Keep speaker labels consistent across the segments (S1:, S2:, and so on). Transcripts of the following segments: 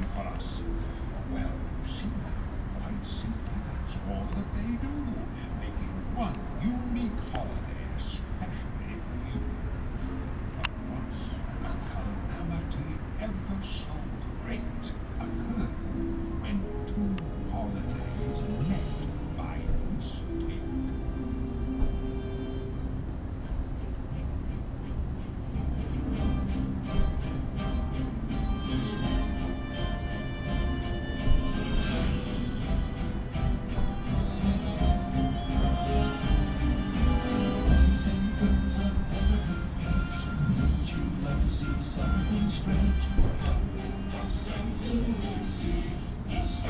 S1: for us? Well, you see, quite simply, that's all that they do, making one unique holiday especially for you. But once a calamity ever so great occurred when two holidays met by mistake.
S2: See something strange.
S3: This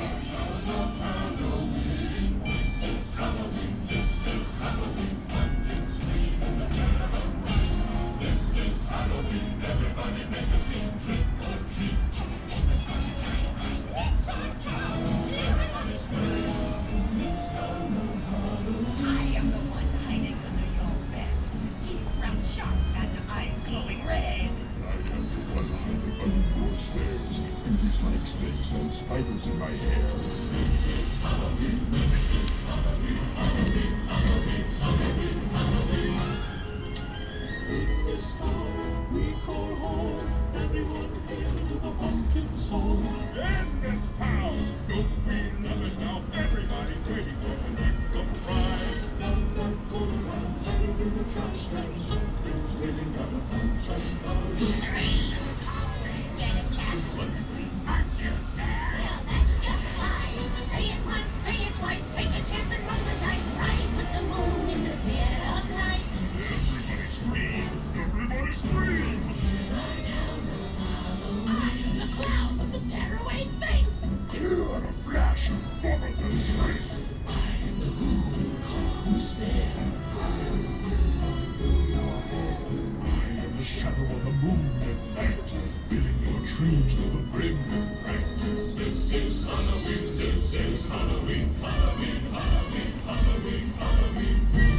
S3: is Halloween, this is Halloween, pumpkin scream in the middle. This is Halloween, everybody make a scene, trick or treat. Tell the neighbors gonna die right, it's our town. Everybody's free in this town of Halloween.
S4: I am the one hiding under your bed, teeth round sharp and eyes glowing red.
S3: Under your stairs, fingers like snakes and spiders in my hair. This is Halloween, this is Halloween, Halloween, Halloween, Halloween, Halloween.
S2: In this town we call home, everyone hail to the pumpkin song.
S1: In this town, don't we love it now? Everybody's waiting for the next surprise.
S2: That go around hiding in the trash can, something's waiting at the outside bars.
S4: Aren't you scared? Well, that's just fine. Say it once, say it twice, take a chance and roll the dice. Ride with the moon in the dead of night.
S3: Everybody scream! Everybody scream!
S4: I am the clown with the tearaway face.
S3: You are a flash of bother the trace.
S2: I am the who and the call who's there. I am the wind blowing through your hair.
S3: I am the shadow on the moon at night, filling your dreams to the brim with fright. This is Halloween, this is Halloween, Halloween, Halloween, Halloween, Halloween.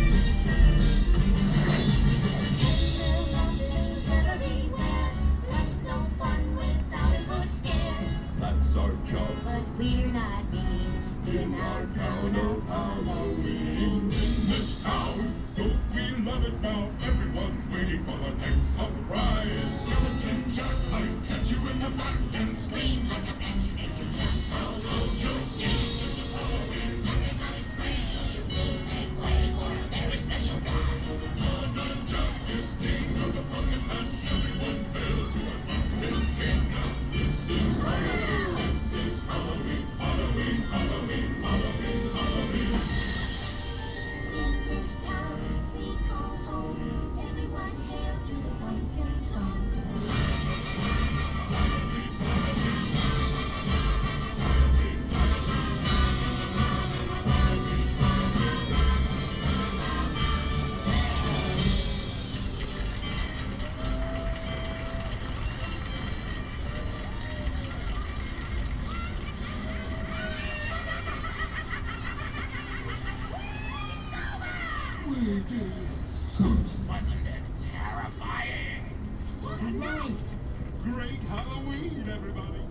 S4: Tender rumblings everywhere. Life's no fun without a good scare.
S3: That's our job.
S4: But we're not in our town of Halloween.
S3: In this town,
S1: Don't we love it now? Everyone's waiting for the next surprise.
S3: skeleton jack, I catch you in the back and
S4: Scream like a banshee, make you jump out of your skin.
S3: this is Halloween.
S4: Everybody's free. Won't you please make way for a very special guy?
S3: Modern Jack is king of the pumpkin patch. Everyone fail to a pumpkin king. This is Halloween, this is Halloween, Halloween, Halloween, Halloween, Halloween.
S4: In this town we call home, everyone hail to the pumpkin song.
S3: We did it.
S4: Wasn't it terrifying? What a night!
S1: Great Halloween, everybody.